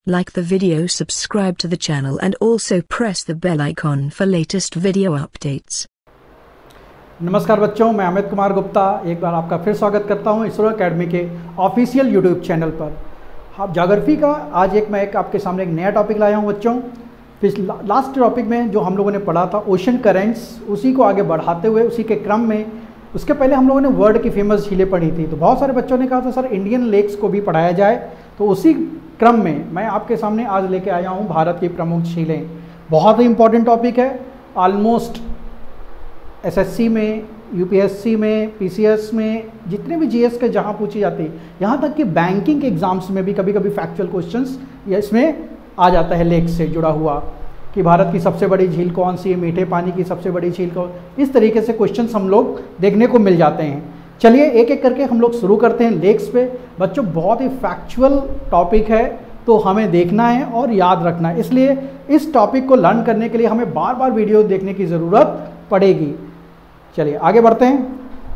Like the video, subscribe to the channel and also press the bell icon for latest video updates. नमस्कार बच्चों, मैं अमित कुमार गुप्ता एक बार आपका फिर स्वागत करता हूं इसरो एकेडमी के ऑफिशियल यूट्यूब चैनल पर। आप ज्योग्राफी का आज मैं आपके सामने एक नया टॉपिक लाया हूं बच्चों। लास्ट टॉपिक में जो हम लोगों ने पढ़ा था ओशन करेंट्स, उसी को आगे बढ़ाते हुए उसी के क्रम में उसके पहले हम लोगों ने वर्ल्ड की फेमस झीलें पढ़ी थी। तो बहुत सारे बच्चों ने कहा था सर इंडियन लेक्स को भी पढ़ाया जाए, तो उसी क्रम में मैं आपके सामने आज लेके आया हूँ भारत की प्रमुख झीलें। बहुत ही इंपॉर्टेंट टॉपिक है, ऑलमोस्ट एसएससी में, यूपीएससी में, पीसीएस में, जितने भी जीएस के जहाँ पूछी जाती है, यहाँ तक कि बैंकिंग के एग्जाम्स में भी कभी कभी फैक्चुअल क्वेश्चंस या इसमें आ जाता है लेक से जुड़ा हुआ कि भारत की सबसे बड़ी झील कौन सी है, मीठे पानी की सबसे बड़ी झील कौन। इस तरीके से क्वेश्चंस हम लोग देखने को मिल जाते हैं। चलिए एक एक करके हम लोग शुरू करते हैं लेक्स पे। बच्चों बहुत ही फैक्चुअल टॉपिक है, तो हमें देखना है और याद रखना है, इसलिए इस टॉपिक को लर्न करने के लिए हमें बार बार वीडियो देखने की ज़रूरत पड़ेगी। चलिए आगे बढ़ते हैं।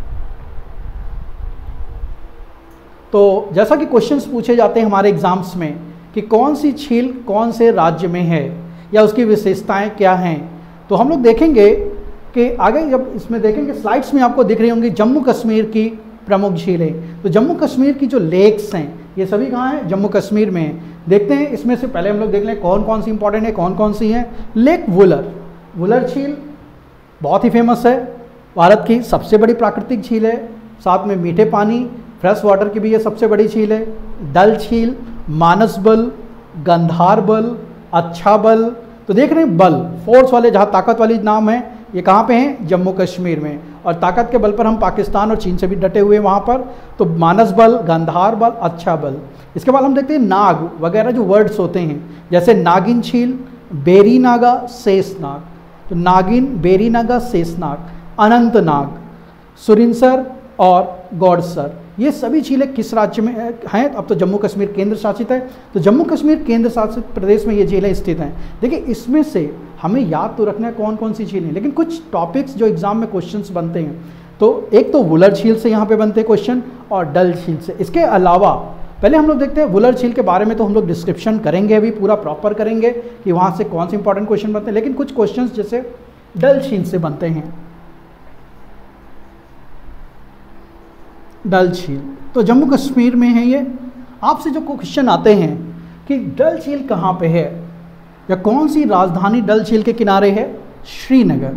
तो जैसा कि क्वेश्चंस पूछे जाते हैं हमारे एग्जाम्स में कि कौन सी झील कौन से राज्य में है या उसकी विशेषताएं क्या हैं, तो हम लोग देखेंगे कि आगे जब इसमें देखेंगे स्लाइड्स में आपको दिख रही होंगी जम्मू कश्मीर की प्रमुख झीलें। तो जम्मू कश्मीर की जो लेक्स हैं ये सभी कहाँ हैं? जम्मू कश्मीर में हैं। देखते हैं इसमें से पहले हम लोग देख लें कौन कौन सी इंपॉर्टेंट है, कौन कौन सी हैं। लेक वुलर झील बहुत ही फेमस है, भारत की सबसे बड़ी प्राकृतिक झील है, साथ में मीठे पानी फ्रेश वाटर की भी ये सबसे बड़ी झील है। डल झील, मानसबल, गंधारबल, अच्छा बल। तो देख रहे हैं बल फोर्स वाले, जहाँ ताकत वाली नाम है, ये कहाँ पे हैं? जम्मू कश्मीर में। और ताकत के बल पर हम पाकिस्तान और चीन से भी डटे हुए हैं वहाँ पर। तो मानस बल, गांधार बल, अच्छा बल। इसके बाद हम देखते हैं नाग वगैरह जो वर्ड्स होते हैं, जैसे नागिन झील, बेरी नागा, शेषनाग। तो नागिन, बेरी नागा, शेषनाग, अनंतनाग, सुरिनसर और गौडसर, ये सभी झीलें किस राज्य में हैं? अब तो जम्मू कश्मीर केंद्र शासित है, तो जम्मू कश्मीर केंद्र शासित प्रदेश में ये झीलें स्थित हैं। देखिए इसमें से हमें याद तो रखना है कौन कौन सी झीलें, लेकिन कुछ टॉपिक्स जो एग्जाम में क्वेश्चंस बनते हैं, तो एक तो वुलर झील से यहाँ पे बनते हैं क्वेश्चन और डल झील से। इसके अलावा पहले हम लोग देखते हैं वुलर झील के बारे में, तो हम लोग डिस्क्रिप्शन करेंगे, अभी पूरा प्रॉपर करेंगे कि वहाँ से कौन से इंपॉर्टेंट क्वेश्चन बनते हैं, लेकिन कुछ क्वेश्चन जैसे डल झील से बनते हैं। डल झील तो जम्मू कश्मीर में है ये। आपसे जो क्वेश्चन आते हैं कि डल झील कहाँ पे है या कौन सी राजधानी डल झील के किनारे है? श्रीनगर।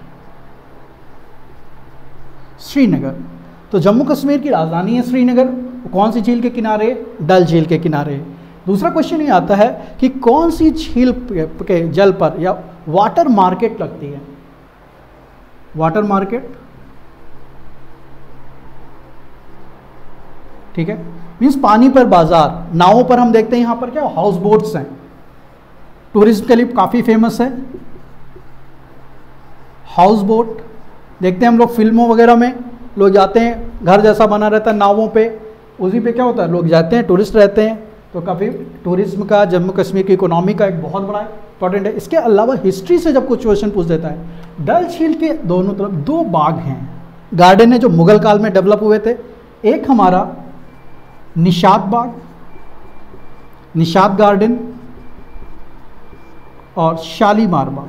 श्रीनगर तो जम्मू कश्मीर की राजधानी है श्रीनगर। कौन सी झील के किनारे? डल झील के किनारे। दूसरा क्वेश्चन ये आता है कि कौन सी झील के जल पर या वाटर मार्केट लगती है? वाटर मार्केट, ठीक है, मीन्स पानी पर बाजार। नावों पर हम देखते हैं यहाँ पर क्या हाउस बोट्स हैं, टूरिज्म के लिए काफ़ी फेमस है हाउस बोट। देखते हैं हम लोग फिल्मों वगैरह में लोग जाते हैं, घर जैसा बना रहता है नावों पे, उसी पे क्या होता है लोग जाते हैं, टूरिस्ट रहते हैं। तो काफ़ी टूरिज्म का जम्मू कश्मीर की इकोनॉमी का एक बहुत बड़ा इंपॉर्टेंट है। इसके अलावा हिस्ट्री से जब कुछ क्वेश्चन पूछ देता है, डल झील के दोनों तरफ दो बाग हैं, गार्डन है जो मुगल काल में डेवलप हुए थे। एक हमारा निशात बाग, निशात गार्डन, और शालीमार बाग।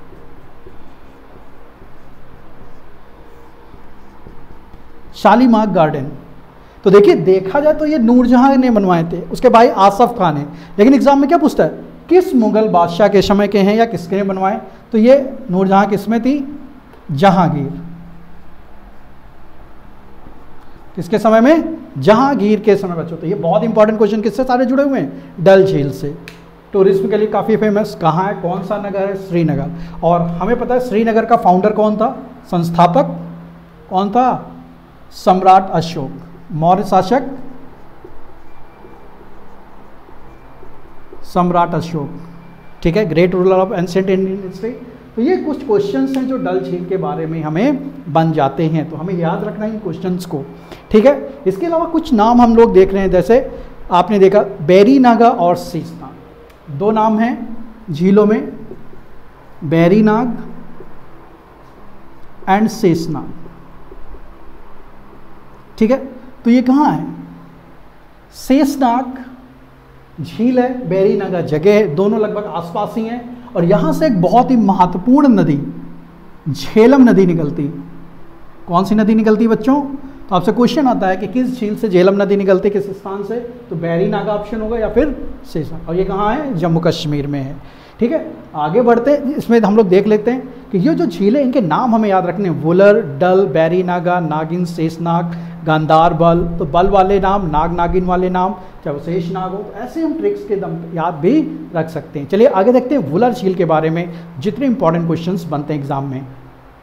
शालीमार गार्डन तो देखिए देखा जाए तो ये नूरजहां ने बनवाए थे, उसके भाई आसफ खान है, लेकिन एग्जाम में क्या पूछता है किस मुगल बादशाह के समय के हैं या किसके बनवाए? तो ये नूरजहां किसमें थी? जहांगीर। किसके समय में? जहांगीर के समय बच्चों। तो ये बहुत इंपॉर्टेंट क्वेश्चन किससे सारे जुड़े हुए हैं? डल झील से। टूरिज्म के लिए काफ़ी फेमस कहाँ है, कौन सा नगर है? श्रीनगर। और हमें पता है श्रीनगर का फाउंडर कौन था, संस्थापक कौन था? सम्राट अशोक, मौर्य शासक सम्राट अशोक, ठीक है, great ruler of ancient Indian history. तो ये कुछ क्वेश्चंस हैं जो डल झील के बारे में हमें बन जाते हैं, तो हमें याद रखना है इन क्वेश्चंस को, ठीक है। इसके अलावा कुछ नाम हम लोग देख रहे हैं, जैसे आपने देखा बेरी नागा और शेषनाग, दो नाम हैं झीलों में, बेरी नाग एंड शेषनाग, ठीक है। तो ये कहाँ है? शेषनाग झील है, बेरीनागा जगह है, दोनों लगभग आसपास ही हैं। और यहाँ से एक बहुत ही महत्वपूर्ण नदी झेलम नदी निकलती। कौन सी नदी निकलती बच्चों? तो आपसे क्वेश्चन आता है कि किस झील से झेलम नदी निकलती, किस स्थान से? तो बेरीनागा ऑप्शन होगा या फिर शेषनाग। और ये कहाँ है? जम्मू कश्मीर में है। ठीक है, आगे बढ़ते हैं। इसमें हम लोग देख लेते हैं कि ये जो झीलें, इनके नाम हमें याद रखने हैं। वुलर, डल, बेरीनागा, नागिन, शेषनाग, गांधारबल। तो बल वाले नाम, नाग नागिन वाले नाम, चाहे वो शेषनाग हो, तो ऐसे हम ट्रिक्स के दम याद भी रख सकते हैं। चलिए आगे देखते हैं वुलर झील के बारे में, जितने इंपॉर्टेंट क्वेश्चंस बनते हैं एग्जाम में।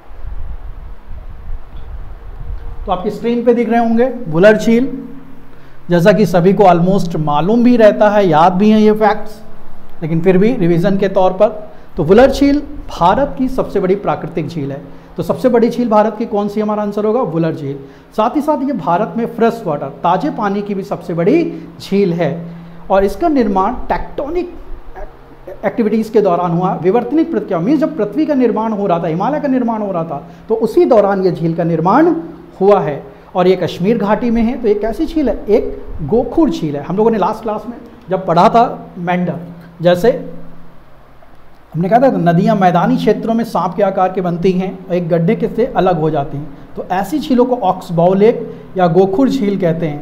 तो आपकी स्क्रीन पे दिख रहे होंगे वुलर झील, जैसा कि सभी को ऑलमोस्ट मालूम भी रहता है, याद भी हैं ये फैक्ट्स, लेकिन फिर भी रिवीजन के तौर पर। तो वुलर झील भारत की सबसे बड़ी प्राकृतिक झील है। तो सबसे बड़ी झील भारत की कौन सी? हमारा आंसर होगा वुलर झील। साथ ही साथ ये भारत में फ्रेश वाटर, ताजे पानी की भी सबसे बड़ी झील है। और इसका निर्माण टेक्टोनिक एक्टिविटीज़ के दौरान हुआ। विवर्तनिक प्रक्रिया मीन्स जब पृथ्वी का निर्माण हो रहा था, हिमालय का निर्माण हो रहा था, तो उसी दौरान ये झील का निर्माण हुआ है। और ये कश्मीर घाटी में है। तो एक ऐसी झील है, एक गोखुर झील है। हम लोगों ने लास्ट क्लास में जब पढ़ा था मेंढर, जैसे हमने कहा था नदियाँ मैदानी क्षेत्रों में सांप के आकार के बनती हैं और एक गड्ढे के से अलग हो जाती हैं। तो ऐसी झीलों को ऑक्सबाउ लेक या गोखुर झील कहते हैं।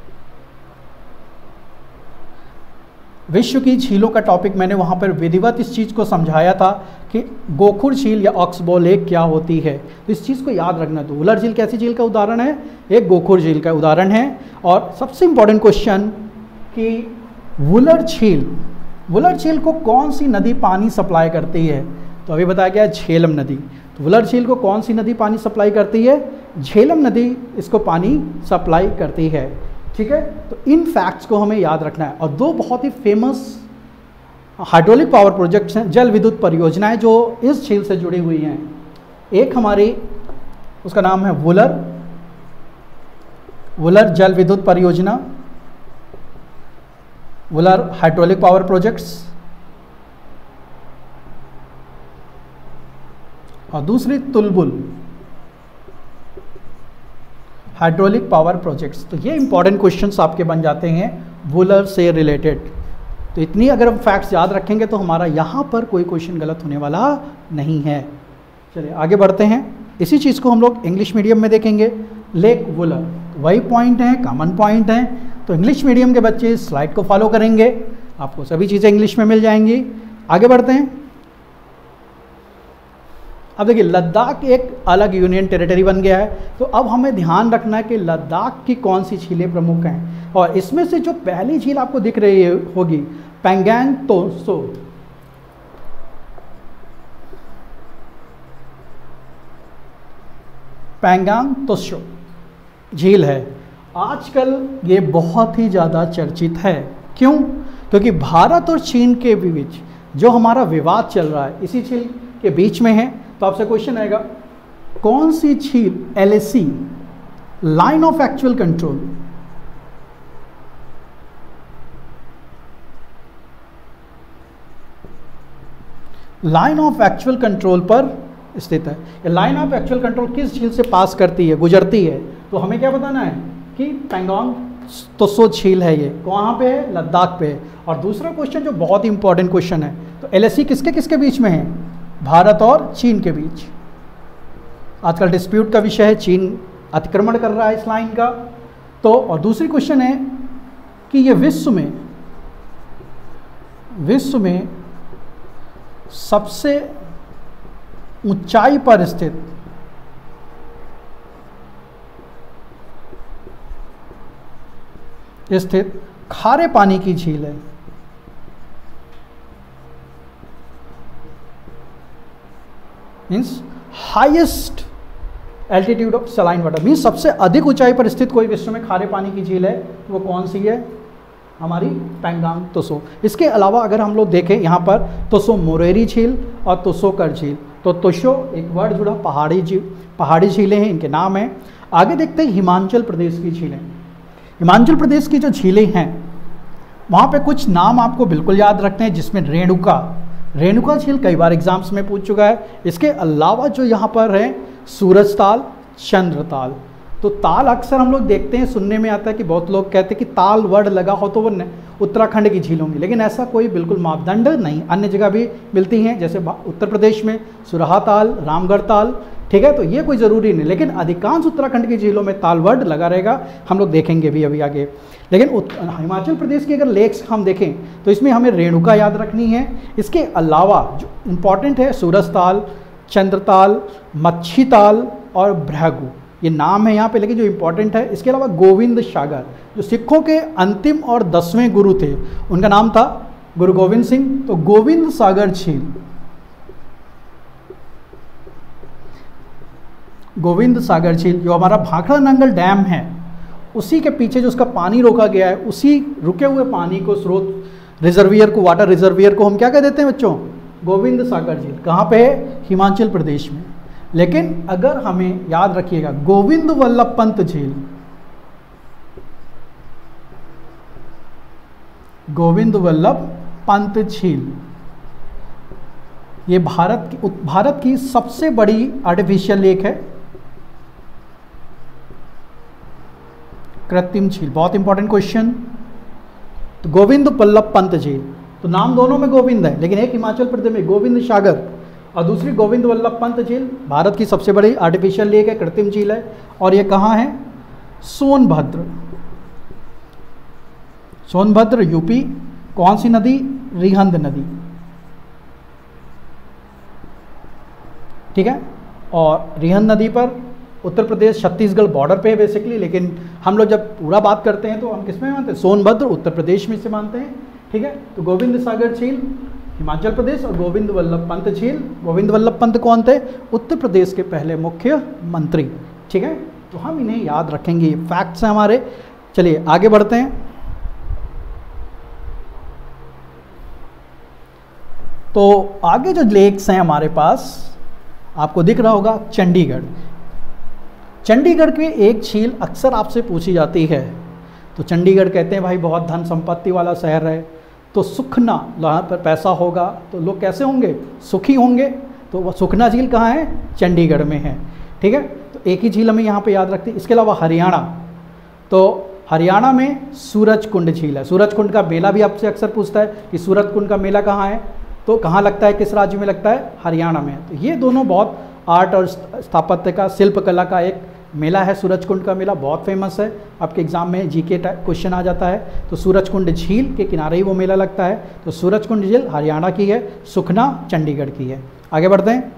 विश्व की झीलों का टॉपिक मैंने वहाँ पर विधिवत इस चीज़ को समझाया था कि गोखुर झील या ऑक्सबाउ लेक क्या होती है। तो इस चीज़ को याद रखना। तो वुलर झील कैसी झील का उदाहरण है? एक गोखुर झील का उदाहरण है। और सबसे इंपॉर्टेंट क्वेश्चन कि वुलर झील को कौन सी नदी पानी सप्लाई करती है? तो अभी बताया गया झेलम नदी। तो वुलर झील को कौन सी नदी पानी सप्लाई करती है? झेलम नदी इसको पानी सप्लाई करती है। ठीक है, तो इन फैक्ट्स को हमें याद रखना है। और दो बहुत ही फेमस हाइड्रोलिक पावर प्रोजेक्ट्स हैं, जल विद्युत परियोजनाएं जो इस झील से जुड़ी हुई हैं। एक हमारी, उसका नाम है वुलर जल विद्युत परियोजना, वुलर हाइड्रोलिक पावर प्रोजेक्ट्स, और दूसरी तुलबुल हाइड्रोलिक पावर प्रोजेक्ट्स। तो ये इंपॉर्टेंट क्वेश्चंस आपके बन जाते हैं वुलर से रिलेटेड। तो इतनी अगर हम फैक्ट्स याद रखेंगे तो हमारा यहाँ पर कोई क्वेश्चन गलत होने वाला नहीं है। चलिए आगे बढ़ते हैं। इसी चीज़ को हम लोग इंग्लिश मीडियम में देखेंगे। लेक वुलर, वही पॉइंट है, कॉमन पॉइंट है। तो इंग्लिश मीडियम के बच्चे इस स्लाइड को फॉलो करेंगे, आपको सभी चीज़ें इंग्लिश में मिल जाएंगी। आगे बढ़ते हैं। अब देखिए, लद्दाख एक अलग यूनियन टेरिटरी बन गया है। तो अब हमें ध्यान रखना है कि लद्दाख की कौन सी झीलें प्रमुख हैं। और इसमें से जो पहली झील आपको दिख रही होगी पेंगोंग त्सो, पेंगोंग त्सो झील है। आजकल ये बहुत ही ज़्यादा चर्चित है। क्यों? क्योंकि भारत और चीन के बीच जो हमारा विवाद चल रहा है इसी झील के बीच में है। तो आपसे क्वेश्चन आएगा, कौन सी झील LAC, line of actual control, line of actual control पर स्थित है? लाइन ऑफ एक्चुअल कंट्रोल किस झील से पास करती है, गुजरती है? तो हमें क्या बताना है कि पेंगोंग त्सो झील है। ये कहाँ पे है? लद्दाख पे है। और दूसरा क्वेश्चन जो बहुत ही इंपॉर्टेंट क्वेश्चन है, तो LAC किसके किसके बीच में है? भारत और चीन के बीच। आजकल डिस्प्यूट का विषय है, चीन अतिक्रमण कर रहा है इस लाइन का। तो और दूसरी क्वेश्चन है कि ये विश्व में सबसे ऊंचाई पर स्थित खारे पानी की झील है। Means highest altitude of saline water, means सबसे अधिक ऊंचाई पर स्थित कोई विश्व में खारे पानी की झील है तो वो कौन सी है? हमारी पेंगोंग त्सो। इसके अलावा अगर हम लोग देखें यहाँ पर त्सो मोरेरी झील और त्सोकर झील। तो त्सो एक वर्ड जुड़ा, पहाड़ी झीलें हैं, इनके नाम हैं। आगे देखते हैं हिमाचल प्रदेश की झीलें। हिमाचल प्रदेश की जो झीलें हैं वहाँ पे कुछ नाम आपको बिल्कुल याद रखते हैं, जिसमें रेणुका झील कई बार एग्जाम्स में पूछ चुका है। इसके अलावा जो यहाँ पर है सूरजताल, चंद्रताल। तो ताल अक्सर हम लोग देखते हैं, सुनने में आता है कि बहुत लोग कहते हैं कि ताल वर्ड लगा हो तो वो उत्तराखंड की झील होंगी, लेकिन ऐसा कोई बिल्कुल मापदंड नहीं। अन्य जगह भी मिलती हैं, जैसे उत्तर प्रदेश में सुरहा ताल, रामगढ़ ताल, ठीक है, तो ये कोई ज़रूरी नहीं, लेकिन अधिकांश उत्तराखंड की झीलों में ताल वर्ड लगा रहेगा, हम लोग देखेंगे भी अभी आगे। लेकिन हिमाचल प्रदेश की अगर लेक्स हम देखें तो इसमें हमें रेणुका याद रखनी है। इसके अलावा जो इम्पॉर्टेंट है सूरज ताल, चंद्रताल, मच्छी ताल और भृगु, ये नाम है यहाँ पे, लेकिन जो इम्पोर्टेंट है इसके अलावा गोविंद सागर, जो सिखों के अंतिम और 10वें गुरु थे, उनका नाम था गुरु गोविंद सिंह। तो गोविंद सागर झील, गोविंद सागर झील जो हमारा भाखड़ा नंगल डैम है, उसी के पीछे जो उसका पानी रोका गया है, उसी रुके हुए पानी को, स्रोत रिजर्वियर को, वाटर रिजर्वियर को हम क्या कह देते हैं बच्चों? गोविंद सागर झील। कहाँ पे है? हिमाचल प्रदेश में। लेकिन अगर हमें याद रखिएगा गोविंद वल्लभ पंत झील, गोविंद वल्लभ पंत झील, ये भारत की सबसे बड़ी आर्टिफिशियल लेक है, कृत्रिम झील। बहुत इंपॉर्टेंट क्वेश्चन। तो गोविंद वल्लभ पंत झील, तो नाम दोनों में गोविंद है, लेकिन एक हिमाचल प्रदेश में गोविंद सागर और दूसरी गोविंद वल्लभ पंत झील, भारत की सबसे बड़ी आर्टिफिशियल लेक है, कृत्रिम झील है। और ये कहाँ है? सोनभद्र, सोनभद्र यूपी। कौन सी नदी? रिहंद नदी, ठीक है। और रिहंद नदी पर उत्तर प्रदेश छत्तीसगढ़ बॉर्डर पे है बेसिकली, लेकिन हम लोग जब पूरा बात करते हैं तो हम किस में मानते हैं? सोनभद्र उत्तर प्रदेश में से मानते हैं, ठीक है। तो गोविंद सागर झील हिमाचल प्रदेश और गोविंद वल्लभ पंत झील, गोविंद वल्लभ पंत कौन थे? उत्तर प्रदेश के पहले मुख्यमंत्री, ठीक है। तो हम इन्हें याद रखेंगे, फैक्ट्स हैं हमारे। चलिए आगे बढ़ते हैं। तो आगे जो लेक्स हैं हमारे पास, आपको दिख रहा होगा चंडीगढ़। चंडीगढ़ की एक झील अक्सर आपसे पूछी जाती है। तो चंडीगढ़ कहते हैं भाई बहुत धन संपत्ति वाला शहर है, तो सुखना, वहाँ पर पैसा होगा तो लोग कैसे होंगे? सुखी होंगे। तो वह सुखना झील कहाँ है? चंडीगढ़ में है, ठीक है। तो एक ही झील हमें यहाँ पे याद रखते हैं। इसके अलावा हरियाणा, तो हरियाणा में सूरज कुंड झील है। सूरज कुंड का मेला भी आपसे अक्सर पूछता है कि सूरज कुंड का मेला कहाँ है, तो कहाँ लगता है, किस राज्य में लगता है? हरियाणा में। तो ये दोनों बहुत आर्ट और स्थापत्य का, शिल्प कला का एक मेला है। सूरज कुंड का मेला बहुत फेमस है, आपके एग्जाम में जीके क्वेश्चन आ जाता है। तो सूरज कुंड झील के किनारे ही वो मेला लगता है। तो सूरज कुंड झील हरियाणा की है, सुखना चंडीगढ़ की है। आगे बढ़ते हैं।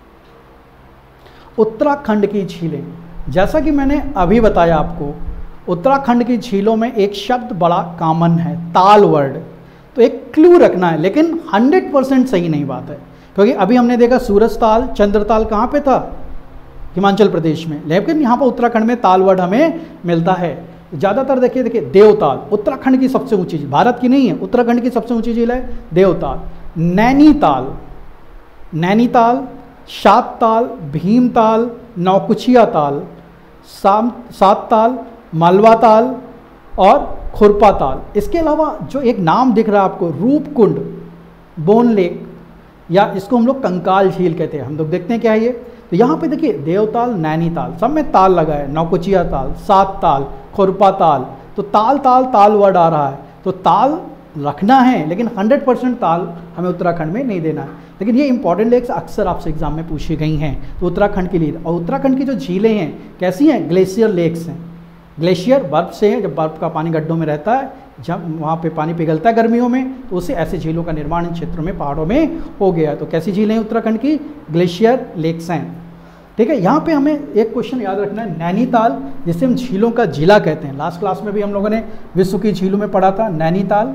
उत्तराखंड की झीलें, जैसा कि मैंने अभी बताया आपको, उत्तराखंड की झीलों में एक शब्द बड़ा कॉमन है, ताल वर्ड। तो एक क्लू रखना है, लेकिन 100% सही नहीं बात है, क्योंकि अभी हमने देखा सूरज ताल, चंद्रताल कहाँ पे था? हिमाचल प्रदेश में, लेकिन यहाँ पर उत्तराखंड में ताल वर्ड हमें मिलता है। ज़्यादातर देखिए देवताल, उत्तराखंड की सबसे ऊंची झील, भारत की नहीं है, उत्तराखंड की सबसे ऊंची झील है देवताल। नैनीताल, नैनीताल, सातताल, भीमताल, नौकुचिया ताल, सात ताल, मालवा ताल और खुरपा ताल। इसके अलावा जो एक नाम दिख रहा है आपको, रूपकुंड, बोन लेक, या इसको हम लोग कंकाल झील कहते हैं। हम लोग देखते हैं क्या है ये। तो यहाँ पे देखिए देवताल, नैनीताल, सब में ताल लगा है, नौकुचिया ताल, सात ताल, खुरपा ताल। तो ताल ताल ताल वर्ड आ रहा है, तो ताल रखना है, लेकिन 100% ताल हमें उत्तराखंड में नहीं देना है। लेकिन ये इंपॉर्टेंट लेक्स अक्सर आपसे एग्जाम में पूछी गई हैं, तो उत्तराखंड के लिए। और उत्तराखंड की जो झीलें हैं कैसी हैं? ग्लेशियर लेक्स हैं। ग्लेशियर बर्फ से है, जब बर्फ का पानी गड्ढों में रहता है, जब वहाँ पे पानी पिघलता है गर्मियों में, तो उससे ऐसे झीलों का निर्माण इन क्षेत्रों में, पहाड़ों में हो गया। तो कैसी झीलें हैं उत्तराखंड की? ग्लेशियर लेक्स हैं, ठीक है। यहाँ पे हमें एक क्वेश्चन याद रखना है, नैनीताल, जिसे हम झीलों का जिला कहते हैं। लास्ट क्लास में भी हम लोगों ने विश्व की झीलों में पढ़ा था नैनीताल,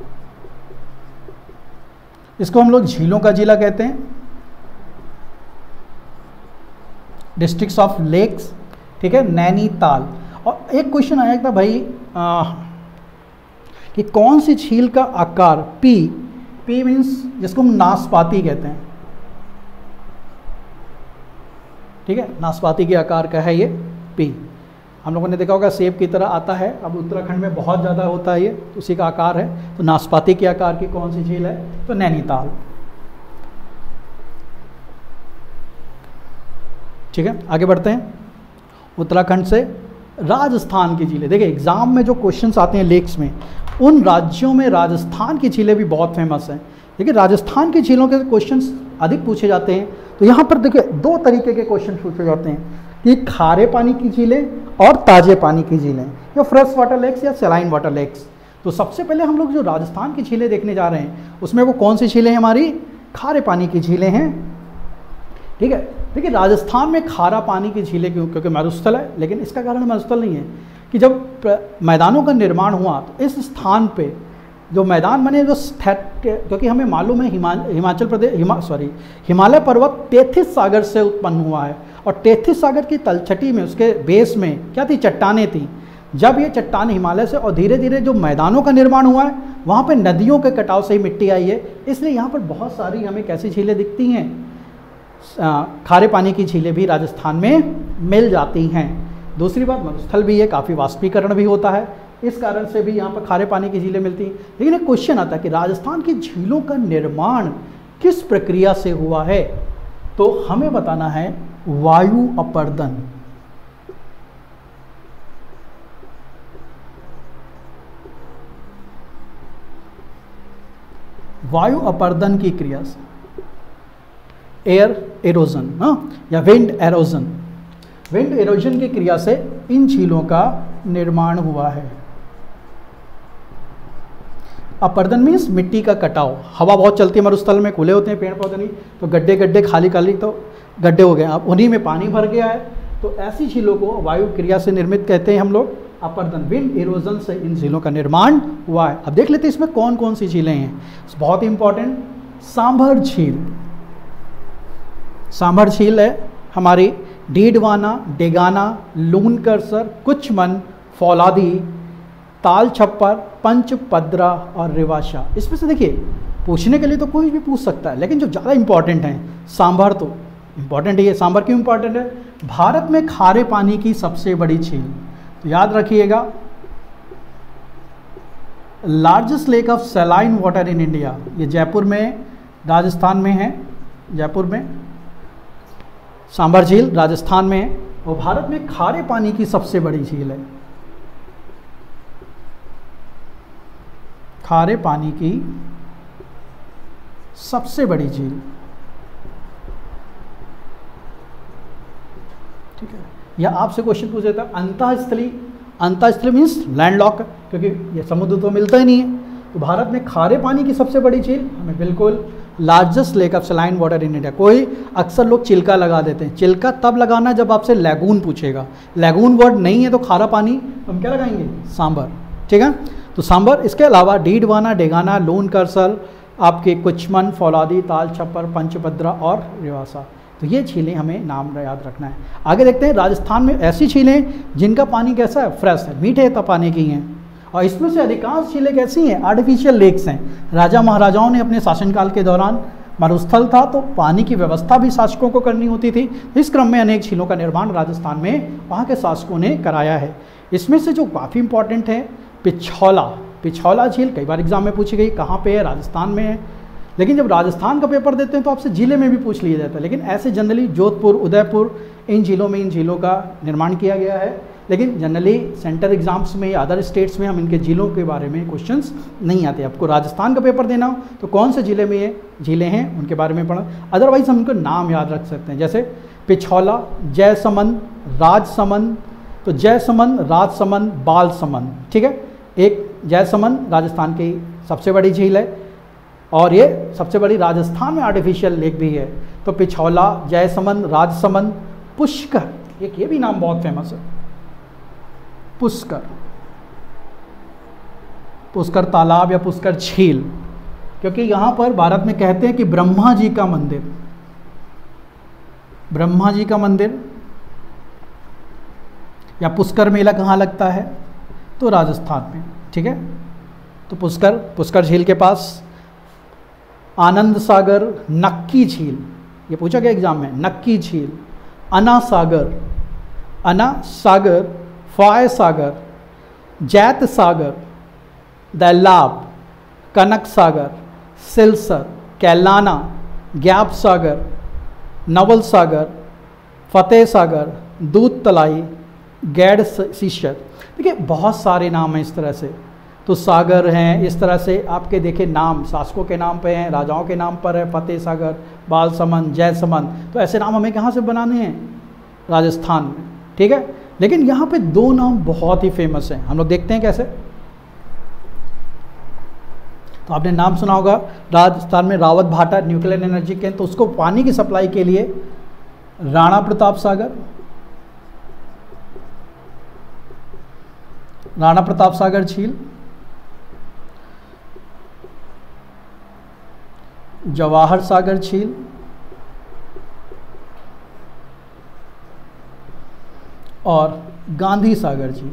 इसको हम लोग झीलों का जिला कहते हैं, डिस्ट्रिक्ट्स ऑफ लेक्स, ठीक है, नैनीताल। और एक क्वेश्चन आया था भाई कि कौन सी झील का आकार पी मीन्स जिसको हम नाशपाती कहते हैं, ठीक है, नाशपाती के आकार का है ये पी। हम लोगों ने देखा होगा सेब की तरह आता है, अब उत्तराखंड में बहुत ज़्यादा होता है ये, तो उसी का आकार है। तो नाशपाती के आकार की कौन सी झील है? तो नैनीताल, ठीक है। आगे बढ़ते हैं। उत्तराखंड से राजस्थान की झीलें। देखिए एग्जाम में जो क्वेश्चंस आते हैं लेक्स में, उन राज्यों में राजस्थान की झीलें भी बहुत फेमस हैं। देखिए राजस्थान की झीलों के क्वेश्चंस अधिक पूछे जाते हैं। तो यहाँ पर देखिए दो तरीके के क्वेश्चन पूछे जाते हैं कि खारे पानी की झीलें और ताजे पानी की झीलें, या फ्रेश वाटर लेक्स या सलाइन वाटर लेक्स। तो सबसे पहले हम लोग जो राजस्थान की झीलें देखने जा रहे हैं उसमें वो कौन सी झीलें हैं, हमारी खारे पानी की झीलें हैं। ठीक है, देखिए राजस्थान में खारा पानी की झीलें क्यों, क्योंकि मरुस्थल है, लेकिन इसका कारण मरुस्थल नहीं है कि जब मैदानों का निर्माण हुआ तो इस स्थान पे जो मैदान बने, जो क्योंकि हमें मालूम है हिमाचल प्रदेश हिमालय पर्वत तेथिस सागर से उत्पन्न हुआ है, और तेथिस सागर की तलछटी में उसके बेस में क्या थी, चट्टानें थी। जब ये चट्टान हिमालय से और धीरे धीरे जो मैदानों का निर्माण हुआ है वहाँ पे नदियों के कटाव से ही मिट्टी आई है, इसलिए यहाँ पर बहुत सारी हमें कैसी झीलें दिखती हैं, खारे पानी की झीलें भी राजस्थान में मिल जाती हैं। दूसरी बात मरुस्थल भी है, काफ़ी वाष्पीकरण भी होता है, इस कारण से भी यहाँ पर खारे पानी की झीलें मिलती हैं। लेकिन एक क्वेश्चन आता है कि राजस्थान की झीलों का निर्माण किस प्रक्रिया से हुआ है, तो हमें बताना है वायु अपर्दन। वायु अपर्दन की क्रिया से, एयर एरोजन, या विंड एरोजन, विंड एरोजन की क्रिया से इन झीलों का निर्माण हुआ है। अपर्दन मीन्स मिट्टी का कटाव, हवा बहुत चलती है मरुस्थल में, खुले होते हैं पेड़ पौधे नहीं, तो गड्ढे गड्ढे खाली खाली तो गड्ढे हो गए, अब उन्हीं में पानी भर गया है, तो ऐसी झीलों को वायु क्रिया से निर्मित कहते हैं हम लोग अपर्दन। विंड एरोजन से इन झीलों का निर्माण हुआ है। अब देख लेते हैं इसमें कौन कौन सी झीलें हैं। बहुत इंपॉर्टेंट, सांभर झील, सांभर झील है हमारी डीडवाना, डेगाना, लूनकरसर, कुचमन, फौलादी, ताल छप्पर, पंचपद्रा और रिवाशा। इसमें से देखिए पूछने के लिए तो कोई भी पूछ सकता है, लेकिन जो ज़्यादा इंपॉर्टेंट हैं, सांभर तो इंपॉर्टेंट है। ये सांभर क्यों इंपॉर्टेंट है, भारत में खारे पानी की सबसे बड़ी झील, तो याद रखिएगा largest lake of saline water in India, ये जयपुर में, राजस्थान में है, जयपुर में सांभर झील राजस्थान में है, और भारत में खारे पानी की सबसे बड़ी झील है, खारे पानी की सबसे बड़ी झील। ठीक है, या आपसे क्वेश्चन पूछ देता है अंतःस्थली, अंतःस्थली मीन्स लैंडलॉक, क्योंकि ये समुद्र तो मिलता ही नहीं है, तो भारत में खारे पानी की सबसे बड़ी झील हमें बिल्कुल largest lake of saline water in India. कोई अक्सर लोग चिल्का लगा देते हैं, चिल्का तब लगाना जब आपसे लैगून पूछेगा, लैगून वर्ड नहीं है तो खारा पानी, तो हम क्या लगाएंगे, सांभर। ठीक है, तो सांभर, इसके अलावा डीडवाना, डेगाना, लूनकरसर, आपके कुचमन, फौलादी, ताल छप्पर, पंचभद्रा और रिवासा, तो ये झीलें हमें नाम याद रखना है। आगे देखते हैं, राजस्थान में ऐसी झीलें जिनका पानी कैसा है, फ्रेश है, मीठे पानी की हैं, और इसमें से अधिकांश झीलें कैसी हैं, आर्टिफिशियल लेक्स हैं। राजा महाराजाओं ने अपने शासनकाल के दौरान, मरुस्थल था तो पानी की व्यवस्था भी शासकों को करनी होती थी, इस क्रम में अनेक झीलों का निर्माण राजस्थान में वहाँ के शासकों ने कराया है। इसमें से जो काफ़ी इंपॉर्टेंट है, पिछौला, पिछौला झील कई बार एग्जाम में पूछी गई, कहाँ पे है, राजस्थान में है, लेकिन जब राजस्थान का पेपर देते हैं तो आपसे जिले में भी पूछ लिया जाता है, लेकिन ऐसे जनरली जोधपुर, उदयपुर, इन झीलों में इन झीलों का निर्माण किया गया है, लेकिन जनरली सेंटर एग्जाम्स में या अदर स्टेट्स में हम इनके झीलों के बारे में क्वेश्चंस नहीं आते। आपको राजस्थान का पेपर देना हो तो कौन से ज़िले में ये झीलें हैं उनके बारे में पढ़ा, अदरवाइज हम इनको नाम याद रख सकते हैं, जैसे पिछौला, जयसमंद, राजसमंद, तो जयसमंद, राजसमंद, बालसमंद। ठीक है, एक जयसमंद राजस्थान की सबसे बड़ी झील है, और ये सबसे बड़ी राजस्थान में आर्टिफिशियल लेक भी है, तो पिछौला, जयसमंद, राजसमंद, पुष्कर, एक ये भी नाम बहुत फेमस है, पुष्कर, पुष्कर तालाब या पुष्कर झील, क्योंकि यहाँ पर भारत में कहते हैं कि ब्रह्मा जी का मंदिर, ब्रह्मा जी का मंदिर या पुष्कर मेला कहाँ लगता है, तो राजस्थान में। ठीक है, तो पुष्कर, पुष्कर झील के पास आनंद सागर, नक्की झील, ये पूछा गया एग्जाम में, नक्की झील, अना सागर, अना सागर, फाय सागर, जैत सागर, दैलाब, कनक सागर, सिलसर, कैलाना, ग्याप सागर, नवल सागर, फतेह सागर, दूध तलाई, गैड सीशर। देखिए बहुत सारे नाम हैं इस तरह से, तो सागर हैं, इस तरह से आपके देखे नाम शासकों के नाम पे हैं, राजाओं के नाम पर है, फतेह सागर, बालसमंद, जयसमंद। तो ऐसे नाम हमें कहाँ से बनाने हैं? राजस्थान में, ठीक है। लेकिन यहाँ पे दो नाम बहुत ही फेमस हैं, हम लोग देखते हैं कैसे। तो आपने नाम सुना होगा राजस्थान में रावत भाटा न्यूक्लियर एनर्जी के, तो उसको पानी की सप्लाई के लिए राणा प्रताप सागर, राणा प्रताप सागर झील, जवाहर सागर झील और गांधी सागर झील।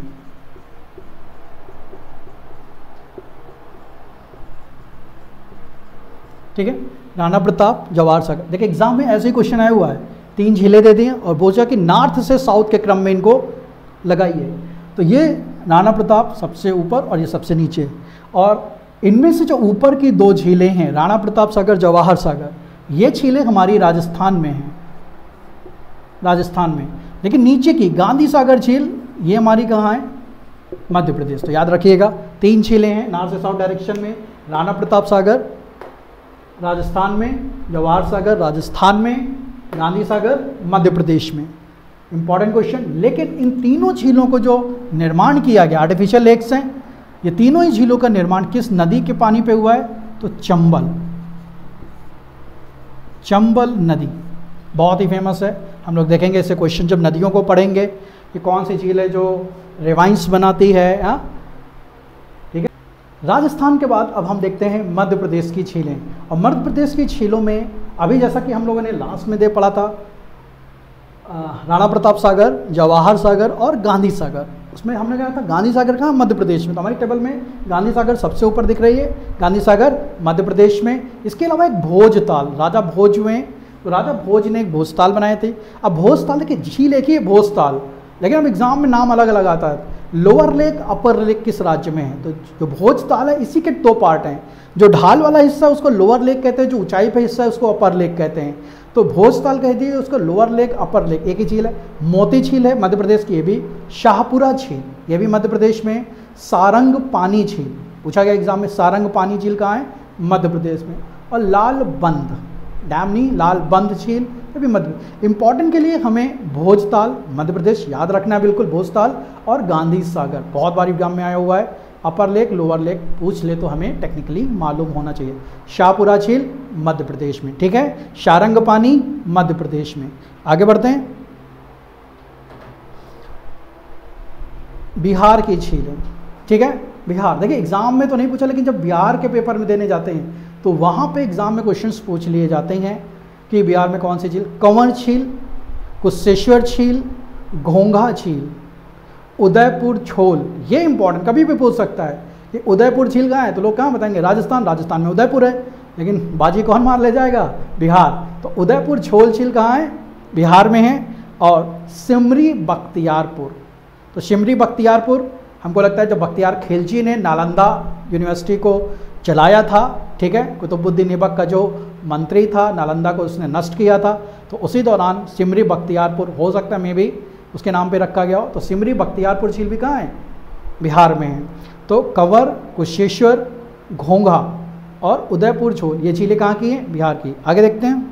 ठीक है, राणा प्रताप, जवाहर सागर। देखिए एग्जाम में ऐसे ही क्वेश्चन आया हुआ है, 3 झीलें दे दी हैं और बोला कि नॉर्थ से साउथ के क्रम में इनको लगाइए। तो ये राणा प्रताप सबसे ऊपर और ये सबसे नीचे, और इनमें से जो ऊपर की 2 झीलें हैं राणा प्रताप सागर, जवाहर सागर, ये झीलें हमारी राजस्थान में हैं, राजस्थान में। लेकिन नीचे की गांधी सागर झील ये हमारी कहाँ है? मध्य प्रदेश। तो याद रखिएगा 3 झीलें हैं नॉर्थ से साउथ डायरेक्शन में, राणा प्रताप सागर राजस्थान में, जवाहर सागर राजस्थान में, गांधी सागर मध्य प्रदेश में। Important question. लेकिन इन तीनों झीलों को जो निर्माण किया गया, आर्टिफिशियल लेक्स हैं, ये तीनों ही झीलों का निर्माण किस नदी के पानी पे हुआ है? तो चंबल, चंबल नदी बहुत ही फेमस है। हम लोग देखेंगे इससे क्वेश्चन जब नदियों को पढ़ेंगे कि कौन सी झील है जो रिवाइंस बनाती है। ठीक है, राजस्थान के बाद अब हम देखते हैं मध्य प्रदेश की झीलें। और मध्य प्रदेश की झीलों में अभी जैसा कि हम लोगों ने लास्ट में दे पढ़ा था, राणा प्रताप सागर, जवाहर सागर और गांधी सागर, उसमें हमने कहा था गांधी सागर कहाँ? मध्य प्रदेश में। तो हमारी टेबल में गांधी सागर सबसे ऊपर दिख रही है, गांधी सागर मध्य प्रदेश में। इसके अलावा एक भोजताल, राजा भोज हुए, तो राजा भोज ने एक भोजताल बनाए थे। अब भोजताल देखिए झील एक ही है भोजताल, लेकिन हम एग्जाम में नाम अलग अलग आता है। लोअर लेक, अपर लेक किस राज्य में है? तो जो भोजताल है इसी के 2 पार्ट हैं, जो ढाल वाला हिस्सा है उसको लोअर लेक कहते हैं, जो ऊंचाई पे हिस्सा है उसको अपर लेक कहते हैं। तो भोजताल कह दिए उसको लोअर लेक, अपर लेक, एक ही झील है। मोती झील है मध्य प्रदेश की, ये भी। शाहपुरा झील ये भी मध्य प्रदेश में। सारंग पानी झील पूछा गया एग्जाम में, सारंग पानी झील कहाँ है? मध्य प्रदेश में। और लाल बंद डैम नहीं, लाल बंद झील ये भी मध्य। इंपॉर्टेंट के लिए हमें भोजताल मध्य प्रदेश याद रखना है बिल्कुल, भोजताल और गांधी सागर बहुत बार एग्जाम में आया हुआ है। अपर लेक, लोअर लेक पूछ ले तो हमें टेक्निकली मालूम होना चाहिए। शाहपुरा झील मध्य प्रदेश में, ठीक है। सारंग पानी मध्य प्रदेश में। आगे बढ़ते हैं, बिहार की झीलें, ठीक है। बिहार देखिए एग्जाम में तो नहीं पूछा, लेकिन जब बिहार के पेपर में देने जाते हैं तो वहाँ पे एग्जाम में क्वेश्चंस पूछ लिए जाते हैं कि बिहार में कौन सी झील? कंवर झील, कुशेश्वर झील, घोंघा झील, उदयपुर झोल। ये इंपॉर्टेंट कभी भी पूछ सकता है कि उदयपुर झील कहाँ है, तो लोग कहाँ बताएंगे? राजस्थान, राजस्थान में उदयपुर है, लेकिन बाजी कौन मार ले जाएगा? बिहार। तो उदयपुर झोल झील कहाँ है? बिहार में है। और सिमरी बख्तियारपुर, तो सिमरी बख्तियारपुर हमको लगता है जब बख्तियार खिलजी ने नालंदा यूनिवर्सिटी को चलाया था, ठीक है, कुतुबुद्दीन ऐबक का जो मंत्री था, नालंदा को उसने नष्ट किया था, तो उसी दौरान सिमरी बख्तियारपुर हो सकता है मे भी उसके नाम पे रखा गया हो। तो सिमरी बख्तियारपुर झील भी कहाँ है? बिहार में है। तो कंवर, कुशेश्वर, घोंघा और उदयपुर झोल ये झीलें कहाँ की हैं? बिहार की। आगे देखते हैं,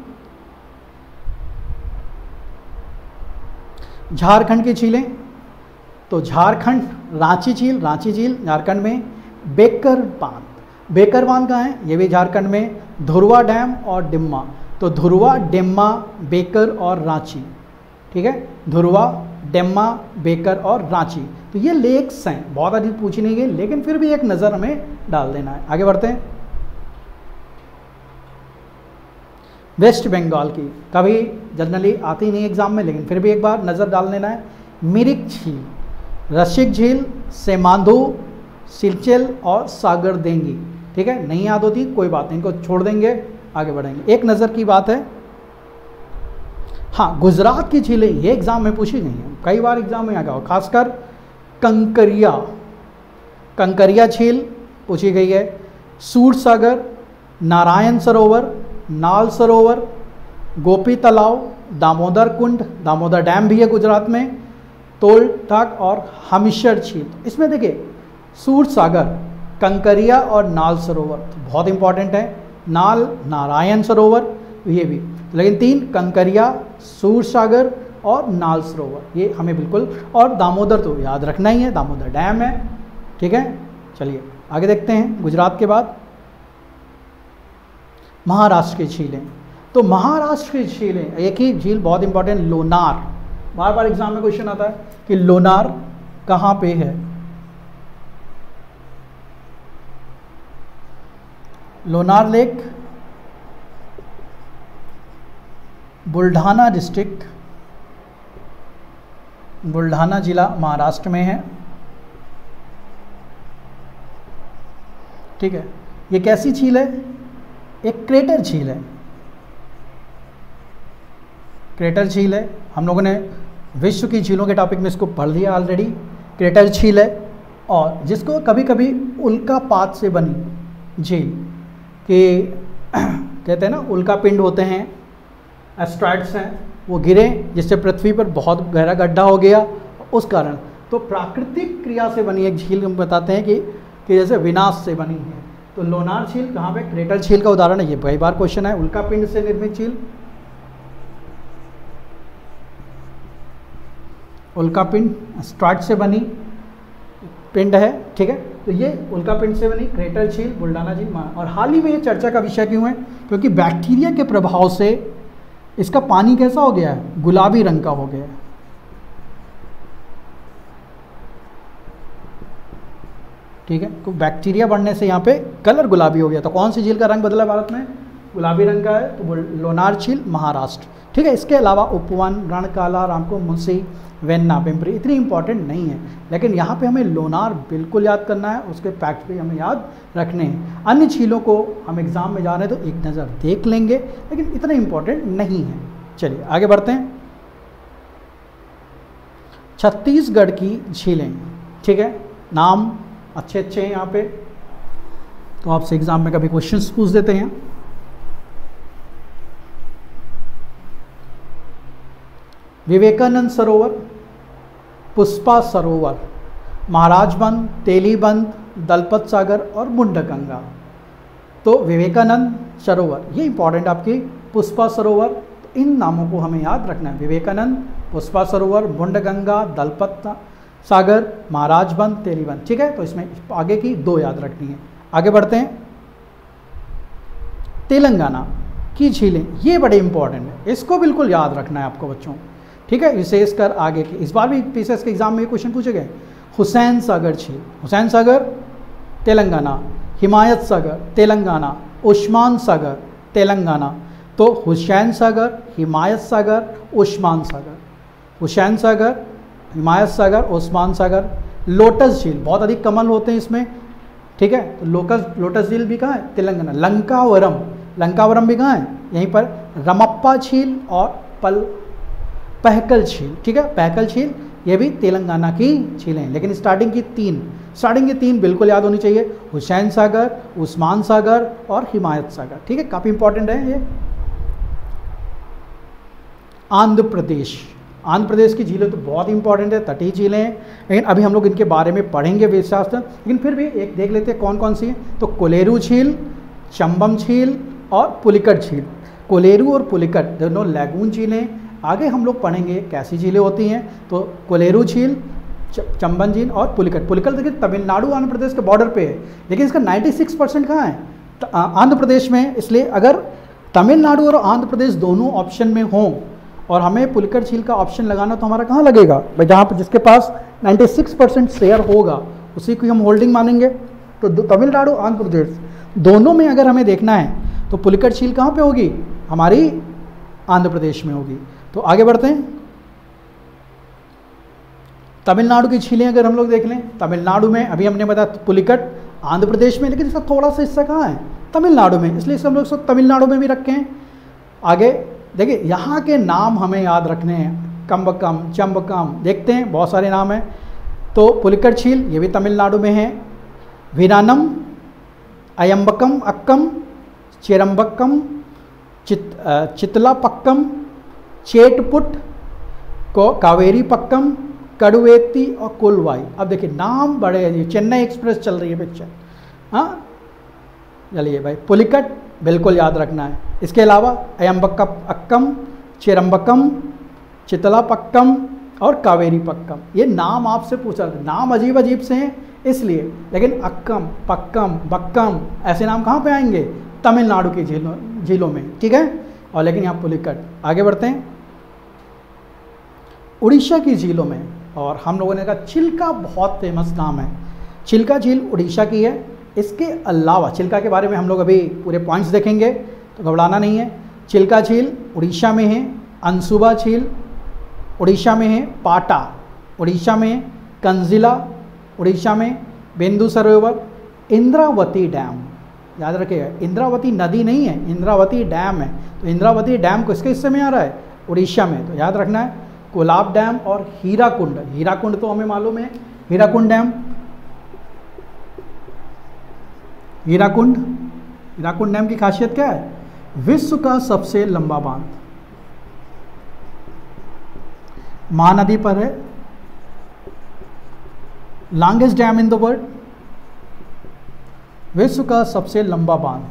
झारखंड की झीलें। तो झारखंड रांची झील, रांची झील झारखंड में। बेकर बांध, बेकर बांध कहाँ है? ये भी झारखंड में। धुरवा डैम और डिम्मा, तो धुरवा, डिम्मा, बेकर और रांची, ठीक है। धुरवा, डिम्मा, बेकर और रांची, तो ये लेक्स हैं, बहुत अधिक पूछी नहीं गई, लेकिन फिर भी एक नज़र हमें डाल देना है। आगे बढ़ते हैं, वेस्ट बंगाल की कभी जनरली आती नहीं एग्जाम में, लेकिन फिर भी एक बार नज़र डाल देना है। मिरिक झील, रसिक झील, सेमांधु, सिलचर और सागर देंगी, ठीक है। नहीं याद होती कोई बात नहीं, इनको छोड़ देंगे, आगे बढ़ेंगे। एक नज़र की बात है, हाँ, गुजरात की झीलें ये एग्जाम में पूछी गई हैं, कई बार एग्जाम में आ गया, खासकर कंकरिया, कंकरिया झील पूछी गई है। सूरसागर, नारायण सरोवर, नाल सरोवर, गोपी तालाब, दामोदर कुंड, दामोदर डैम भी है गुजरात में, तोलठाक और हमीशर झील। इसमें देखिए सूरसागर, कंकरिया और नाल सरोवर तो बहुत इंपॉर्टेंट है। नाल नारायण सरोवर ये भी, लेकिन 3 कंकरिया, सूरसागर और नाल सरोवर ये हमें बिल्कुल, और दामोदर तो याद रखना ही है, दामोदर डैम है। ठीक है, चलिए आगे देखते हैं। गुजरात के बाद महाराष्ट्र की झीलें। तो महाराष्ट्र की झीलें, एक ही झील बहुत इंपॉर्टेंट, लोनार। बार बार एग्जाम में क्वेश्चन आता है कि लोनार कहाँ पे है। लोनार लेक बुल्ढाना डिस्ट्रिक्ट, बुल्ढाना जिला महाराष्ट्र में है। ठीक है, ये कैसी झील है? एक क्रेटर झील है, क्रेटर झील है। हम लोगों ने विश्व की झीलों के टॉपिक में इसको पढ़ लिया ऑलरेडी। क्रेटर झील है और जिसको कभी कभी उल्कापात से बनी झील कि कहते हैं ना, उल्का पिंड होते हैं, एस्ट्रॉइड्स हैं, वो गिरे जिससे पृथ्वी पर बहुत गहरा गड्ढा हो गया, उस कारण। तो प्राकृतिक क्रिया से बनी एक झील हम बताते हैं कि जैसे विनाश से बनी है। तो लोनार झील कहाँ पे? क्रेटर झील का उदाहरण है। ये कई बार क्वेश्चन है, उल्का पिंड से निर्मित झील, उल्का पिंड एस्ट्रॉइड से बनी पिंड है। ठीक है, तो ये उल्का पिंड से बनी क्रेटर झील, बुल्ढाना झील। और हाल ही में ये चर्चा का विषय क्यों है? क्योंकि बैक्टीरिया के प्रभाव से इसका पानी कैसा हो गया है? गुलाबी रंग का हो गया है। ठीक है, तो बैक्टीरिया बढ़ने से यहाँ पे कलर गुलाबी हो गया। तो कौन सी झील का रंग बदला भारत में? गुलाबी रंग का है, तो लोनार झील महाराष्ट्र। ठीक है, इसके अलावा उपवन, रणकाला, रामको, मुंशी, वेन्ना, पिंपरी इतनी इंपॉर्टेंट नहीं है, लेकिन यहाँ पे हमें लोनार बिल्कुल याद करना है, उसके फैक्ट भी हमें याद रखने हैं। अन्य झीलों को हम एग्जाम में जा रहे हैं तो एक नज़र देख लेंगे, लेकिन इतना इंपॉर्टेंट नहीं है। चलिए आगे बढ़ते हैं। छत्तीसगढ़ की झीलें। ठीक है, नाम अच्छे अच्छे हैं यहाँ पे, तो आपसे एग्जाम में कभी क्वेश्चंस पूछ देते हैं। विवेकानंद सरोवर, पुष्पा सरोवर, महाराजबंद, तेलीबंद, दलपत सागर और मुंडगंगा। तो विवेकानंद सरोवर ये इंपॉर्टेंट आपकी, पुष्पा सरोवर, तो इन नामों को हमें याद रखना है। विवेकानंद, पुष्पा सरोवर, मुंडगंगा, दलपत सागर, महाराजबंद, तेलीबंद। ठीक है, तो इसमें आगे की 2 याद रखनी है। आगे बढ़ते हैं। तेलंगाना की झीलें, ये बड़े इंपॉर्टेंट है, इसको बिल्कुल याद रखना है आपको बच्चों। ठीक है, विशेषकर आगे की, इस बार भी पीसीएस के एग्जाम में क्वेश्चन पूछे गए। हुसैन सागर झील, हुसैन सागर तेलंगाना, हिमायत सागर तेलंगाना, उस्मान सागर तेलंगाना। तो हुसैन सागर, हिमायत सागर, उस्मान सागर, हुसैन सागर, हिमायत सागर, उस्मान सागर। लोटस झील, बहुत अधिक कमल होते हैं इसमें। ठीक है, तो लोटस झील भी कहाँ है? तेलंगाना। लंकावरम, लंकावरम भी कहाँ है? यहीं पर। रमप्पा झील और पहकल झील। ठीक है, पहकल झील ये भी तेलंगाना की झीलें हैं, लेकिन स्टार्टिंग की तीन बिल्कुल याद होनी चाहिए। हुसैन सागर, उस्मान सागर और हिमायत सागर। ठीक है, काफ़ी इंपॉर्टेंट है ये। आंध्र प्रदेश, आंध्र प्रदेश की झीलें तो बहुत इंपॉर्टेंट है, तटीय झीलें हैं, लेकिन अभी हम लोग इनके बारे में पढ़ेंगे वेदशास्त्र, लेकिन फिर भी एक देख लेते हैं कौन कौन सी हैं। तो कोलेरू झील, चंबम झील और पुलिकट झील। कोलेरू और पुलिकट दोनों लैगून झीलें। आगे हम लोग पढ़ेंगे कैसी झीलें होती हैं। तो कोलेरू झील, चंबन झील और पुलिकट। पुलिकट देखिए तमिलनाडु आंध्र प्रदेश के बॉर्डर पे है, लेकिन इसका 96% कहाँ है? आंध्र प्रदेश में। इसलिए अगर तमिलनाडु और आंध्र प्रदेश दोनों ऑप्शन में हों और हमें पुलिकट झील का ऑप्शन लगाना, तो हमारा कहाँ लगेगा भाई? जहाँ पर जिसके पास 96% शेयर होगा उसी को हम होल्डिंग मानेंगे। तो तमिलनाडु आंध्र प्रदेश दोनों में अगर हमें देखना है तो पुलिकट झील कहाँ पे होगी? हमारी आंध्र प्रदेश में होगी। तो आगे बढ़ते हैं। तमिलनाडु की झीलें अगर हम लोग देख लें, तमिलनाडु में अभी हमने बताया पुलिकट आंध्र प्रदेश में, लेकिन इसका थोड़ा सा हिस्सा कहाँ है? तमिलनाडु में, इसलिए हम लोग तमिलनाडु में भी रखे हैं। आगे देखिए यहाँ के नाम हमें याद रखने हैं। कम्बकम, चंबकम, देखते हैं बहुत सारे नाम हैं। तो पुलिकट झील ये भी तमिलनाडु में है। वीरानम, अयम्बकम, अक्कम, चेरम्बक्कम, चितलापक्कम, चेटपुट, कावेरी पक्कम, कड़ुवेती और कोलवाई। अब देखिए नाम बड़े हैं, चेन्नई एक्सप्रेस चल रही है पिक्चर, हाँ चलिए भाई। पुलिकट बिल्कुल याद रखना है। इसके अलावा अयम्बक्कम अक्कम, चेरम्बक्कम, चितलापक्कम और कावेरी पक्कम, ये नाम आपसे पूछा, नाम अजीब अजीब से हैं इसलिए, लेकिन अक्कम, पक्कम, बक्कम ऐसे नाम कहाँ पे आएंगे? तमिलनाडु की झीलों में, ठीक है। और लेकिन यहाँ पुलिकट। आगे बढ़ते हैं, उड़ीसा की झीलों में, और हम लोगों ने कहा चिल्का बहुत फेमस नाम है, चिल्का झील उड़ीसा की है। इसके अलावा चिल्का के बारे में हम लोग अभी पूरे पॉइंट्स देखेंगे, तो घबराना नहीं है। चिल्का झील उड़ीसा में है, अंसुबा झील उड़ीसा में है, पाटा उड़ीसा में है, कंजिला उड़ीसा में, बिंदु सरोवर, इंद्रावती डैम, याद रखिएगा इंद्रावती नदी नहीं है, इंद्रावती डैम है। तो इंद्रावती डैम किसके हिस्से में आ रहा है? उड़ीसा में, तो याद रखना है। कोलाब डैम और हीराकुंड, हीराकुंड तो हमें मालूम है, हीराकुंड डैम, हीराकुंड डैम की खासियत क्या है? विश्व का सबसे लंबा बांध, महानदी पर है, longest dam in the world, विश्व का सबसे लंबा बांध,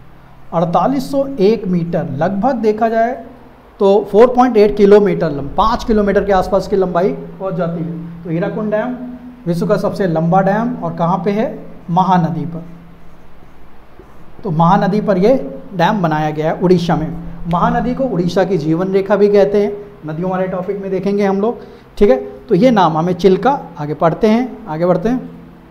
4801 मीटर, लगभग देखा जाए तो 4.8 किलोमीटर, 5 किलोमीटर के आसपास की लंबाई पहुंच जाती है। तो हीराकुंड डैम विश्व का सबसे लंबा डैम, और कहाँ पे है? महानदी पर। तो महानदी पर ये डैम बनाया गया है उड़ीसा में। महानदी को उड़ीसा की जीवन रेखा भी कहते हैं, नदियों वाले टॉपिक में देखेंगे हम लोग, ठीक है। तो ये नाम हमें चिल्का, आगे पढ़ते हैं, आगे बढ़ते हैं।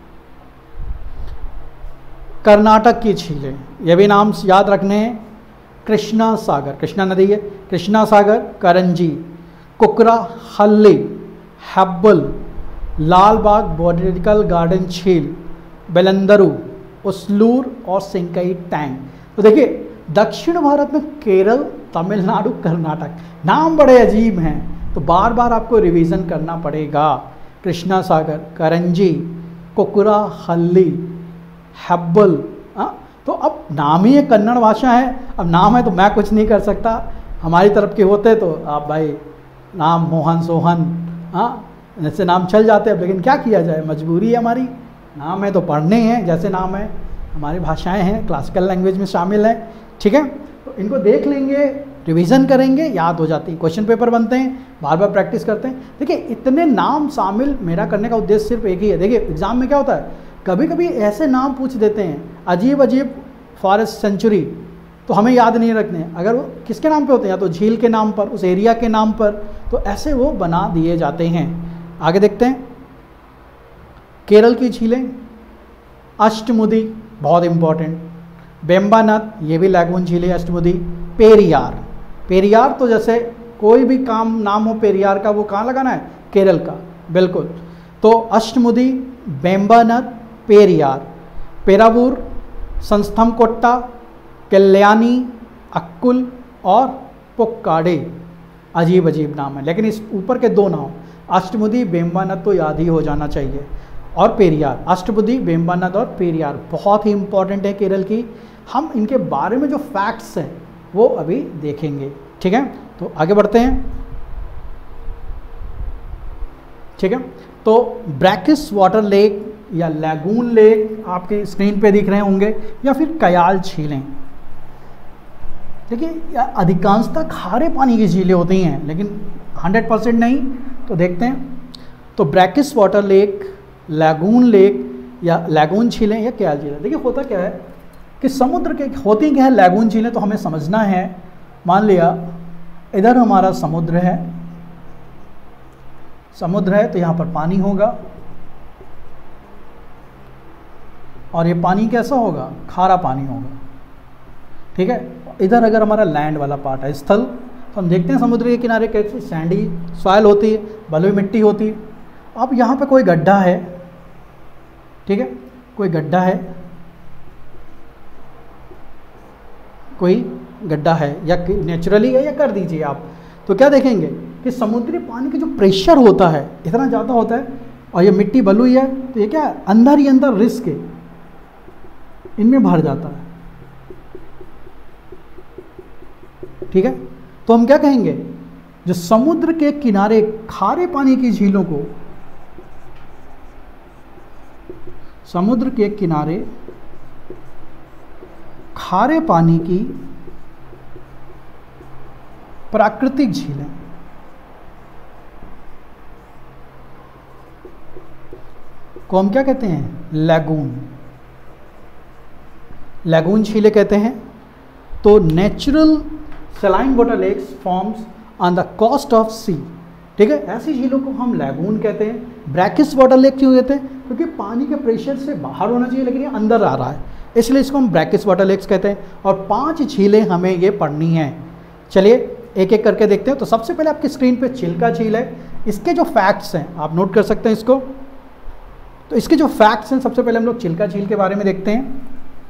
कर्नाटक की झीलें, ये भी नाम याद रखने हैं। कृष्णा सागर, कृष्णा नदी है, कृष्णा सागर, करंजी, कुकरा हल्ली, हेब्बल, लालबाग बॉटनिकल गार्डन झील, बेलंदरू, उस्लूर और सिंकई टैंक। तो देखिए दक्षिण भारत में केरल, तमिलनाडु, कर्नाटक, नाम बड़े अजीब हैं, तो बार बार आपको रिवीजन करना पड़ेगा। कृष्णा सागर, करंजी, कुकरा हल्ली, हेब्बल, तो अब नाम ही एक कन्नड़ भाषा है, अब नाम है तो मैं कुछ नहीं कर सकता, हमारी तरफ के होते तो आप भाई नाम मोहन सोहन, जैसे नाम चल जाते हैं, लेकिन क्या किया जाए, मजबूरी है हमारी, नाम है तो पढ़ने हैं, जैसे नाम है हमारी भाषाएं हैं, क्लासिकल लैंग्वेज में शामिल है, ठीक है। तो इनको देख लेंगे, रिवीजन करेंगे, याद हो जाती है, क्वेश्चन पेपर बनते हैं, बार बार प्रैक्टिस करते हैं। देखिए इतने नाम शामिल मेरा करने का उद्देश्य सिर्फ एक ही है। देखिए एग्जाम में क्या होता है, कभी कभी ऐसे नाम पूछ देते हैं अजीब अजीब, फॉरेस्ट सेंचुरी, तो हमें याद नहीं रखने हैं, अगर वो किसके नाम पे होते हैं, या तो झील के नाम पर, उस एरिया के नाम पर, तो ऐसे वो बना दिए जाते हैं। आगे देखते हैं, केरल की झीलें, अष्टमुदी बहुत इंपॉर्टेंट, बेम्बानद ये भी लैगून झील है, अष्टमुदी, पेरियार, पेरियार तो जैसे कोई भी काम नाम हो पेरियार का, वो कहाँ लगाना है? केरल का, बिल्कुल। तो अष्टमुदी, बेम्बानद, पेरियार, पेरावूर, संस्थमकोट्टा, कल्याणी, अक्कुल और पुक्काडे, अजीब अजीब नाम है, लेकिन इस ऊपर के दो नाम अष्टमुदी, बेम्बानद तो याद ही हो जाना चाहिए, और पेरियार, अष्टमुदी, बेम्बानद और पेरियार बहुत ही इंपॉर्टेंट है केरल की। हम इनके बारे में जो फैक्ट्स हैं वो अभी देखेंगे, ठीक है। तो आगे बढ़ते हैं, ठीक है। तो ब्रैकिस वाटर लेक या लैगून लेक आपके स्क्रीन पे दिख रहे होंगे, या फिर कयाल झीलें। देखिए अधिकांशतः खारे पानी की झीलें होती हैं, लेकिन 100% नहीं। तो देखते हैं, तो brackish water lake, lagoon lake या लैगून झीलें या कयाल झीलें। देखिए होता क्या है कि समुद्र के होती क्या है लैगून झीलें, तो हमें समझना है, मान लिया इधर हमारा समुद्र है, समुद्र है तो यहाँ पर पानी होगा, और ये पानी कैसा होगा? खारा पानी होगा, ठीक है। इधर अगर हमारा लैंड वाला पार्ट है, स्थल, तो हम देखते हैं समुद्र के किनारे कैसी सैंडी सॉइल होती है, बलुई मिट्टी होती है। अब यहाँ पे कोई गड्ढा है, ठीक है, कोई गड्ढा है, कोई गड्ढा है, या नेचुरली है या कर दीजिए आप, तो क्या देखेंगे कि समुद्री पानी का जो प्रेशर होता है इतना ज़्यादा होता है, और ये मिट्टी बलुई है, तो ये क्या है, अंदर ही अंदर रिस्क है, इनमें भर जाता है, ठीक है। तो हम क्या कहेंगे, जो समुद्र के किनारे खारे पानी की झीलों को समुद्र के किनारे खारे पानी की प्राकृतिक झीलें। को हम क्या कहते हैं? लैगून। लैगून झीलें कहते हैं। तो natural saline water lakes forms on the coast of sea, ठीक है, ऐसी झीलों को हम लैगून कहते हैं। ब्रैकिस वाटर लेक क्यों कहते हैं? क्योंकि पानी के प्रेशर से बाहर होना चाहिए लेकिन ये अंदर आ रहा है, इसलिए इसको हम ब्रैकिस वाटर लेक्स कहते हैं। और 5 झीलें हमें ये पढ़नी हैं। चलिए एक एक करके देखते हैं। तो सबसे पहले आपकी स्क्रीन पे चिल्का झील है। इसके जो फैक्ट्स हैं आप नोट कर सकते हैं इसको। तो इसके जो फैक्ट्स हैं, सबसे पहले हम लोग चिल्का झील के बारे में देखते हैं।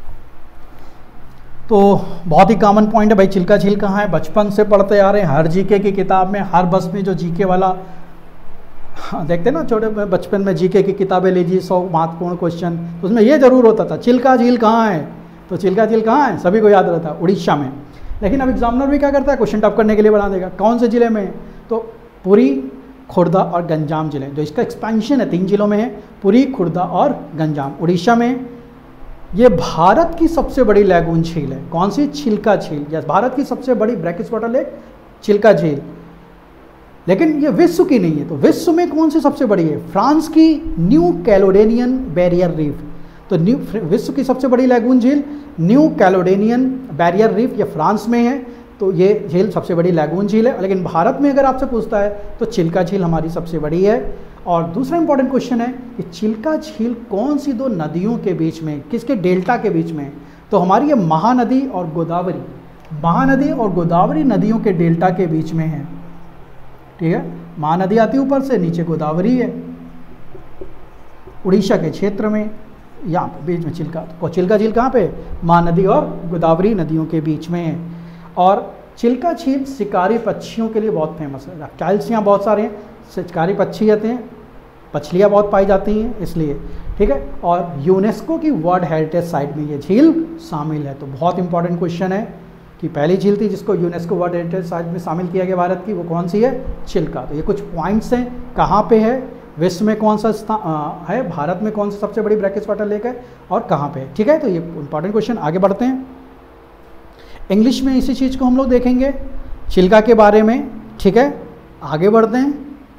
तो बहुत ही कॉमन पॉइंट है भाई, चिल्का झील कहाँ है? बचपन से पढ़ते आ रहे हैं, हर जीके की किताब में, हर बस में जो जीके वाला देखते हैं ना, छोटे बचपन में जीके की किताबें लीजिए 100 महत्वपूर्ण क्वेश्चन, तो उसमें ये जरूर होता था चिल्का झील कहाँ है। तो चिल्का झील कहाँ है सभी को याद रहता है, उड़ीसा में। लेकिन अब एग्जामिनर भी क्या करता है, क्वेश्चन टफ करने के लिए बना देगा कौन से जिले में। तो पुरी, खुर्दा और गंजाम जिले, जो इसका एक्सपेंशन है 3 जिलों में है, पुरी, खुर्दा और गंजाम, उड़ीसा में। ये भारत की सबसे बड़ी लैगून झील है। कौन सी? चिल्का झील। यस, भारत की सबसे बड़ी ब्रैकिस वाटर लेक चिल्का झील। लेकिन ये विश्व की नहीं है। तो विश्व में कौन सी सबसे बड़ी है? फ्रांस की न्यू कैलोडेनियन बैरियर रीफ। तो विश्व की सबसे बड़ी लैगून झील न्यू कैलोडेनियन बैरियर रीफ, ये फ्रांस में है। तो ये झील सबसे बड़ी लैगून झील है। लेकिन भारत में अगर आपसे पूछता है तो चिल्का झील हमारी सबसे बड़ी है। और दूसरा इंपॉर्टेंट क्वेश्चन है कि चिल्का झील कौन सी 2 नदियों के बीच में, किसके डेल्टा के बीच में? तो हमारी ये महानदी और गोदावरी, महानदी और गोदावरी नदियों के डेल्टा के बीच में है, ठीक है। महानदी आती ऊपर से, नीचे गोदावरी है, उड़ीसा के क्षेत्र में, यहाँ पे बीच में चिल्का। तो चिल्का झील कहाँ पे? महानदी और गोदावरी नदियों के बीच में है। और चिल्का झील शिकारी पक्षियों के लिए बहुत फेमस है। रेप्टाइल्स यहाँ बहुत सारे हैं, शिकारी पक्षी आते हैं, मछलियाँ बहुत पाई जाती हैं इसलिए, ठीक है। और यूनेस्को की वर्ल्ड हेरिटेज साइट में ये झील शामिल है। तो बहुत इंपॉर्टेंट क्वेश्चन है कि पहली झील थी जिसको यूनेस्को वर्ल्ड हेरिटेज साइट में शामिल किया गया भारत की, वो कौन सी है? चिल्का। तो ये कुछ पॉइंट्स हैं, कहाँ पे है, विश्व में कौन सा स्थान है, भारत में कौन सी सबसे बड़ी ब्रैकिस वाटर लेक है और कहाँ पे है, ठीक है। तो ये इंपॉर्टेंट क्वेश्चन। आगे बढ़ते हैं। इंग्लिश में इसी चीज़ को हम लोग देखेंगे, चिल्का के बारे में, ठीक है। आगे बढ़ते हैं।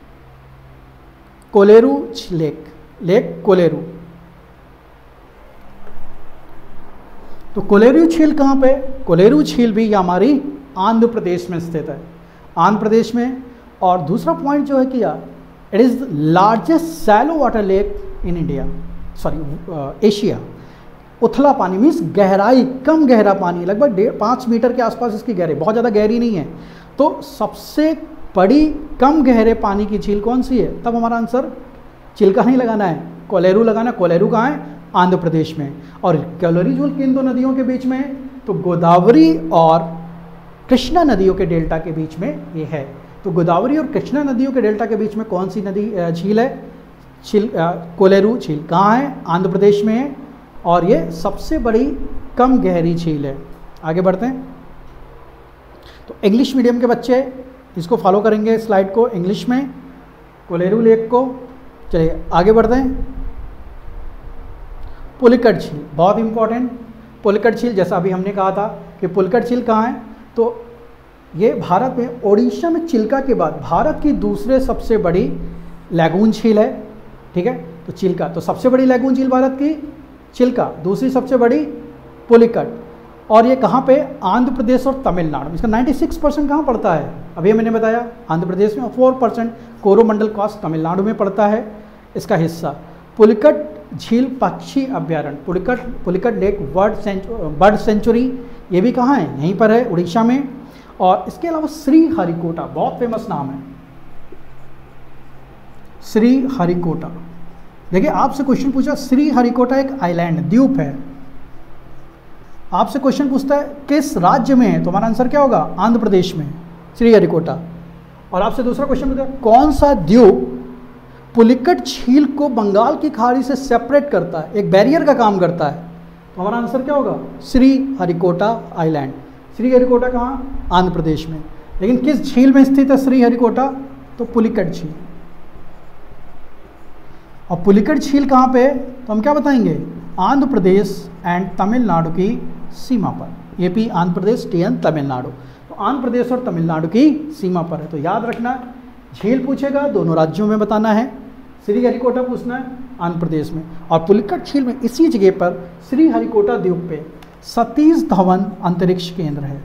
Kolleru lake, lake Kolleru. तो कोलेरू झील कहाँ पे? कोलेरू झील भी ये हमारी आंध्र प्रदेश में स्थित है, आंध्र प्रदेश में। और दूसरा पॉइंट जो है कि it is the largest shallow water lake in India, sorry Asia. उथला पानी मीन्स गहराई, कम गहरा पानी, लगभग 5 मीटर के आसपास इसकी गहराई, बहुत ज़्यादा गहरी नहीं है। तो सबसे बड़ी कम गहरे पानी की झील कौन सी है? तब हमारा आंसर चिल्का नहीं लगाना है, कोलेरू लगाना। कोलेरू कहाँ है? आंध्र प्रदेश में। और कोलेरू झील किन 2 नदियों के बीच में है? तो गोदावरी और कृष्णा नदियों के डेल्टा के बीच में ये है। तो गोदावरी और कृष्णा नदियों के डेल्टा के बीच में कौन सी नदी झील है? कोलेरू झील। कहाँ है? आंध्र प्रदेश में है। और ये सबसे बड़ी कम गहरी झील है। आगे बढ़ते हैं। तो इंग्लिश मीडियम के बच्चे इसको फॉलो करेंगे, स्लाइड को इंग्लिश में, कोलेरू लेक को। चलिए आगे बढ़ते हैं। पुलिकट झील बहुत इंपॉर्टेंट। पुलिकट झील, जैसा अभी हमने कहा था कि पुलिकट झील कहाँ है, तो ये भारत में ओडिशा में चिल्का के बाद भारत की दूसरे सबसे बड़ी लैगून झील है, ठीक है। तो चिल्का, तो सबसे बड़ी लैगून झील भारत की चिल्का, दूसरी सबसे बड़ी पुलिकट। और ये कहाँ पे? आंध्र प्रदेश और तमिलनाडु। इसका 96% कहाँ पड़ता है? अभी मैंने बताया आंध्र प्रदेश में, 4% कोरोमंडल कास्ट तमिलनाडु में पड़ता है इसका हिस्सा। पुलिकट झील पक्षी अभ्यारण्य, पुलिकट लेक बर्ड सेंचुरी, ये भी कहाँ है? यहीं पर है, उड़ीसा में। और इसके अलावा श्री हरिकोटा बहुत फेमस नाम है, श्री हरिकोटा। देखिए आपसे क्वेश्चन पूछा, श्री हरिकोटा एक आइलैंड, द्वीप है। आपसे क्वेश्चन पूछता है किस राज्य में है, तो हमारा आंसर क्या होगा? आंध्र प्रदेश में श्री हरिकोटा। और आपसे दूसरा क्वेश्चन पूछता है कौन सा द्वीप पुलिकट झील को बंगाल की खाड़ी से सेपरेट करता है, एक बैरियर का काम करता है, तो हमारा आंसर क्या होगा? Sriharikota island. Sriharikota कहाँ? आंध्र प्रदेश में। लेकिन किस झील में स्थित है श्री हरिकोटा? तो पुलिकट झील। और पुलिकट झील कहाँ पे है, तो हम क्या बताएंगे, आंध्र प्रदेश एंड तमिलनाडु की सीमा पर। एपी आंध्र प्रदेश, टीएन तमिलनाडु, तो आंध्र प्रदेश और तमिलनाडु की सीमा पर है। तो याद रखना, झील पूछेगा दोनों राज्यों में बताना है, श्रीहरिकोटा पूछना है आंध्र प्रदेश में, और पुलिकट झील में इसी जगह पर श्रीहरिकोटा द्वीप पे सतीश धवन अंतरिक्ष केंद्र है।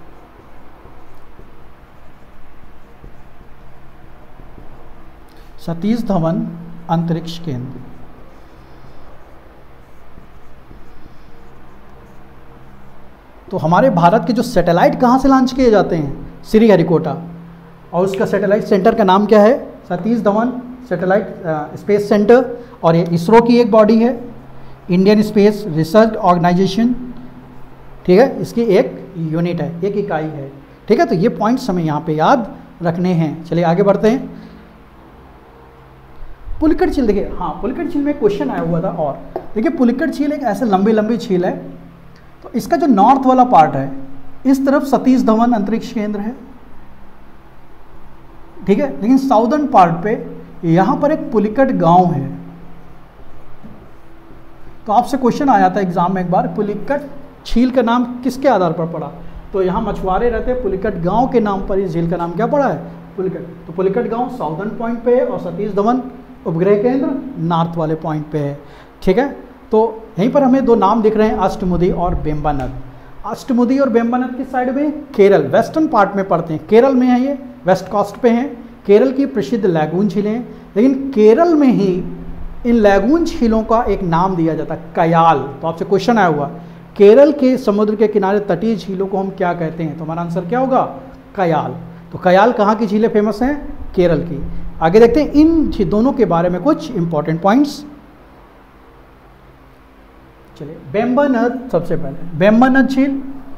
सतीश धवन अंतरिक्ष केंद्र। तो हमारे भारत के जो सैटेलाइट कहाँ से लॉन्च किए जाते हैं, श्रीहरिकोटा, और उसका सैटेलाइट सेंटर का नाम क्या है, Satish Dhawan satellite space centre, और ये इसरो की एक बॉडी है, इंडियन स्पेस रिसर्च ऑर्गेनाइजेशन, ठीक है, इसकी एक यूनिट है, एक इकाई है, ठीक है। तो ये पॉइंट्स हमें यहाँ पे याद रखने हैं। चलिए आगे बढ़ते हैं। पुलिकट झील देखिए, हाँ पुलिकट झील में क्वेश्चन आया हुआ था, और देखिए पुलिकट झील एक ऐसे लंबी लंबी झील है, तो इसका जो नॉर्थ वाला पार्ट है, इस तरफ सतीश धवन अंतरिक्ष केंद्र है, ठीक है, लेकिन साउदर्न पार्ट पे यहां पर एक पुलिकट गांव है। तो आपसे क्वेश्चन आया था एग्जाम में एक बार, पुलिकट झील का नाम किसके आधार पर पड़ा, तो यहाँ मछुआरे रहते हैं, पुलिकट गांव के नाम पर इस झील का नाम क्या पड़ा है, पुलिकट। तो पुलिकट गांव साउदर्न पॉइंट पे है और सतीश धवन उपग्रह केंद्र नॉर्थ वाले पॉइंट पे है, ठीक है। तो यहीं पर हमें दो नाम दिख रहे हैं, अष्टमुदी और बेम्बानद। अष्टमुदी और बेम्बानद किस साइड में, केरल वेस्टर्न पार्ट में पड़ते हैं, केरल में है, ये वेस्ट कोस्ट पे हैं, केरल की प्रसिद्ध लैगून झीलें हैं। लेकिन केरल में ही इन लैगून झीलों का एक नाम दिया जाता है, कयाल। तो आपसे क्वेश्चन आया हुआ, केरल के समुद्र के किनारे तटीय झीलों को हम क्या कहते हैं, तो हमारा आंसर क्या होगा, कयाल। तो कयाल कहाँ की झीलें फेमस हैं, केरल की। आगे देखते हैं इन दोनों के बारे में कुछ इंपॉर्टेंट पॉइंट्स। चलिए बेम्बानद, सबसे पहले बेम्बानद झील,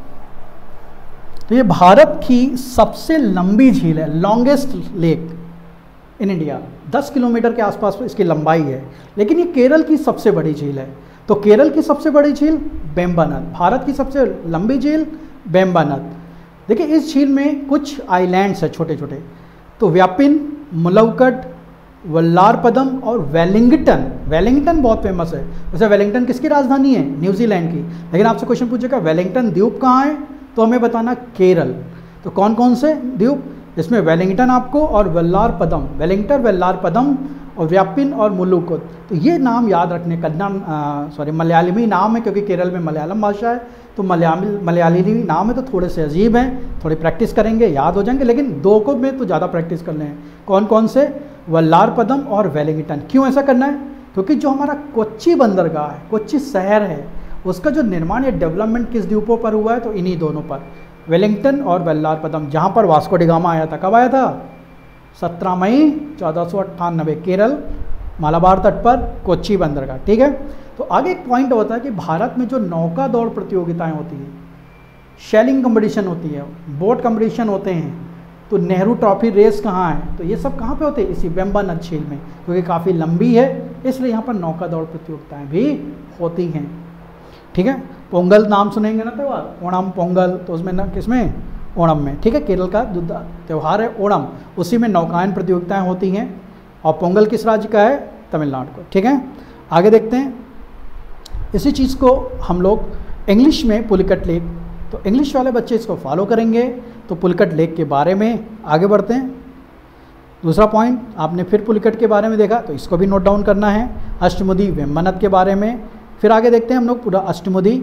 तो ये भारत की सबसे लंबी झील है, longest lake in India, 10 kilometre के आसपास इसकी लंबाई है, लेकिन ये केरल की सबसे बड़ी झील है। तो केरल की सबसे बड़ी झील बेम्बानद, भारत की सबसे लंबी झील बेम्बानद। देखिए इस झील में कुछ आइलैंड्स है छोटे छोटे, तो व्यापिन, मुलवकट, वल्लारपदम और वेलिंगटन। वेलिंगटन बहुत फेमस है, वैसे वेलिंगटन किसकी राजधानी है, न्यूजीलैंड की, लेकिन आपसे क्वेश्चन पूछेगा वेलिंगटन द्वीप कहाँ है, तो हमें बताना केरल। तो कौन कौन से द्वीप, इसमें वेलिंगटन आपको और वेल्लारपदम, वेलिंगटन, वेल्लारपदम और व्यापिन और मुलुकुत। तो ये नाम याद रखने, कन्नड़ मलयालमी नाम है, क्योंकि केरल में मलयालम भाषा है, तो मलयाली नाम है, तो थोड़े से अजीब हैं, थोड़ी प्रैक्टिस करेंगे याद हो जाएंगे, लेकिन दो को में तो ज़्यादा प्रैक्टिस कर लें। कौन कौन से, वल्लारपदम और वेलिंगटन। क्यों ऐसा करना है, क्योंकि जो हमारा कोच्चि बंदरगाह है, कोच्चि शहर है, उसका जो निर्माण या डेवलपमेंट किस द्वीपों पर हुआ है, तो इन्हीं दोनों पर, वेलिंगटन और वेल्लारपदम, जहाँ पर वास्को डी गामा आया था। कब आया था, 17 मई 1498, केरल मालाबार तट पर कोच्चि बंदरगाह, ठीक है। तो आगे एक पॉइंट होता है कि भारत में जो नौका दौड़ प्रतियोगिताएं होती हैं, शेलिंग कंपटीशन होती है, बोट कंपटीशन होते हैं, तो नेहरू ट्रॉफी रेस कहाँ है, तो ये सब कहाँ पे होते हैं, इसी बेम्बानद झील में, क्योंकि काफ़ी लंबी है, इसलिए यहाँ पर नौका दौड़ प्रतियोगिताएं भी होती हैं, ठीक है। पोंगल नाम सुनेंगे ना त्यौहार, ओणम पोंगल, तो उसमें ना किसमें, ओणम में, ठीक है, केरल का जो त्यौहार है ओणम, उसी में नौकायन प्रतियोगिताएं होती हैं। और पोंगल किस राज्य का है, तमिलनाडु को, ठीक है। आगे देखते हैं, इसी चीज़ को हम लोग इंग्लिश में पुलिकट लेक, तो इंग्लिश वाले बच्चे इसको फॉलो करेंगे, तो पुलिकट लेक के बारे में आगे बढ़ते हैं। दूसरा पॉइंट आपने फिर पुलिकट के बारे में देखा, तो इसको भी नोट डाउन करना है, अष्टमुदी बेम्बानद के बारे में। फिर आगे देखते हैं हम लोग पूरा अष्टमुदी,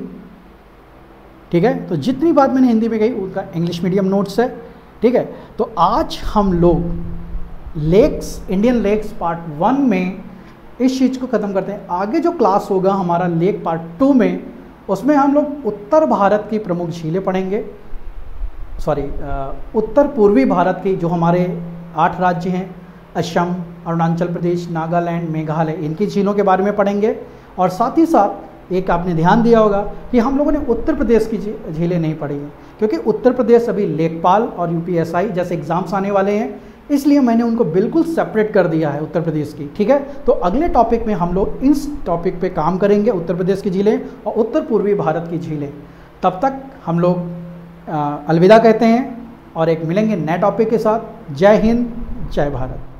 ठीक है। तो जितनी बात मैंने हिंदी में कही उनका इंग्लिश मीडियम नोट्स है, ठीक है। तो आज हम लोग लेक्स, इंडियन लेक्स पार्ट 1 में इस चीज़ को ख़त्म करते हैं। आगे जो क्लास होगा हमारा लेक पार्ट 2 में, उसमें हम लोग उत्तर भारत की प्रमुख झीलें पढ़ेंगे, उत्तर पूर्वी भारत की जो हमारे 8 राज्य हैं, असम, अरुणाचल प्रदेश, नागालैंड, मेघालय, इनकी झीलों के बारे में पढ़ेंगे। और साथ ही साथ एक आपने ध्यान दिया होगा कि हम लोगों ने उत्तर प्रदेश की झीलें नहीं पढ़ी हैं, क्योंकि उत्तर प्रदेश अभी लेखपाल और यूपीएसआई जैसे एग्जाम्स आने वाले हैं, इसलिए मैंने उनको बिल्कुल सेपरेट कर दिया है उत्तर प्रदेश की, ठीक है। तो अगले टॉपिक में हम लोग इस टॉपिक पे काम करेंगे, उत्तर प्रदेश की झीलें और उत्तर पूर्वी भारत की झीलें। तब तक हम लोग अलविदा कहते हैं और एक मिलेंगे नए टॉपिक के साथ। जय हिंद, जय भारत।